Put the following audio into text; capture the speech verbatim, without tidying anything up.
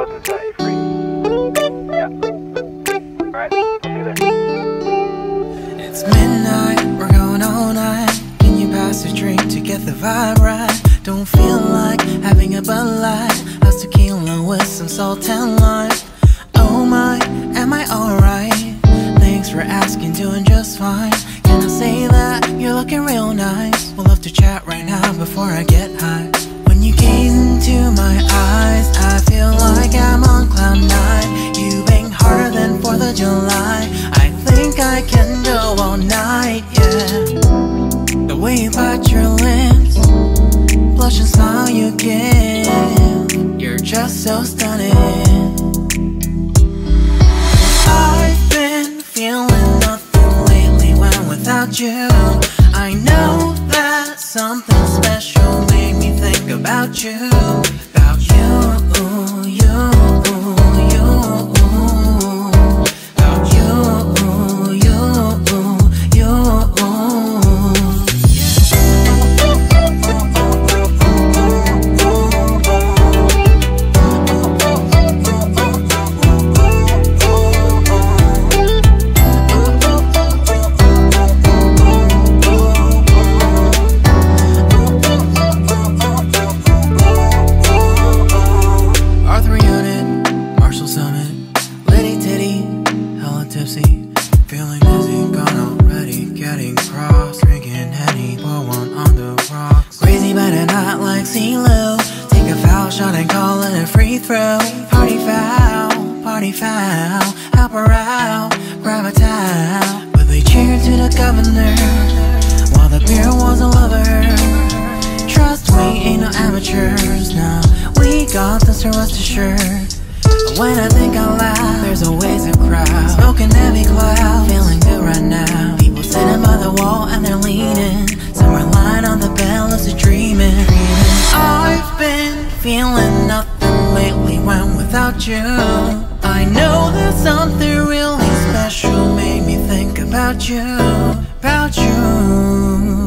was and set you free. Yeah. Alright, I'll see you there. It's midnight, we're going all night. Can you pass a drink to get the vibe right? Don't feel like having a Bud Light. How's tequila with some salt and lime? Oh my, am I alright? Thanks for asking, doing just fine. Can I say that you're looking real nice? We'll love to chat right now before I get high. When you gaze into my eyes, I feel like I'm on cloud nine. You bang harder than fourth of July. I think I can go all night, yeah. The way you bite your lips, blush and smile you give, you're just so stunning. I've been feeling nothing lately when without you. I know that something special made me think about you. About you, you, you. About you, you, you. Feeling dizzy, gone already, getting cross. Drinking Henny, pour one on the rocks. Crazy but not like CeeLo. Take a foul shot and call it a free throw. Party foul, party foul. Help her out, grab a towel. But they cheered to the governor while the beer was a lover. Trust we ain't no amateurs, now we got this, so rest assured. When I think out loud, there's always a crowd. Smoking heavy cloud, feeling good right now. People sitting by the wall and they're leaning. Somewhere lying on the bed, lucid dreaming. I've been feeling nothing lately when without you. I know that something really special made me think about you. About you.